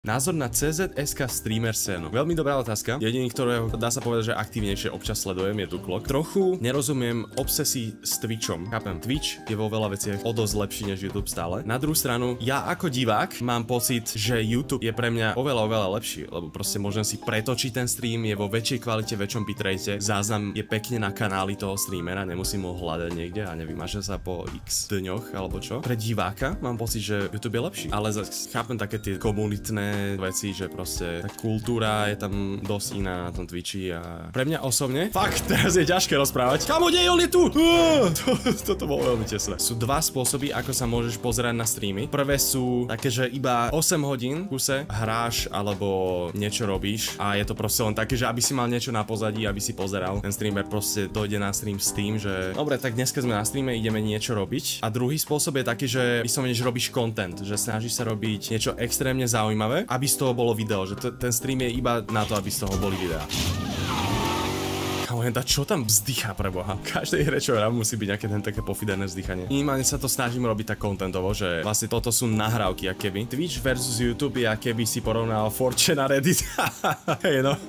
Názor na CZSK streamer scénu. Veľmi dobrá otázka. Jediný, ktorého dá sa povedať, že aktívnejšie občas sledujem, je Duklok. Trochu nerozumiem obsesii s Twitchom. Chápem, Twitch je vo veľa veciach o dosť lepší než YouTube stále. Na druhú stranu, ja ako divák mám pocit, že YouTube je pre mňa oveľa lepší, lebo proste môžem si pretočiť ten stream, je vo väčšej kvalite, väčšom bitrate, záznam je pekne na kanáli toho streamera, nemusím ho hľadať niekde a nevymaže sa po x dňoch alebo čo. Pre diváka mám pocit, že YouTube je lepší, ale chápem také tie komunitné veci, že proste tá kultúra je tam dosť iná na tom Twitchi a pre mňa osobne fakt teraz je ťažké rozprávať. Kamo, dej, on je tu! Toto bolo veľmi tesné. Sú dva spôsoby, ako sa môžeš pozerať na streamy. Prvé sú také, že iba 8 hodín v kuse hráš alebo niečo robíš a je to proste len také, že aby si mal niečo na pozadí, aby si pozeral. Ten streamer proste dojde na stream s tým, že dobre, tak dneska sme na streame, ideme niečo robiť. A druhý spôsob je taký, že vyslovene robíš content, že snažíš sa robiť niečo extrémne zaujímavé, aby z toho bolo video, že ten stream je iba na to, aby z toho boli videá. Čo tam vzdychá pre boha? V každej hre, čo hrám, musí byť nejaké také pofidené vzdychanie. Minimálne sa to snažím robiť tak contentovo, že vlastne toto sú nahrávky, akéby. Twitch versus YouTube je, akéby si porovnal 4chan a Reddit. Hej no,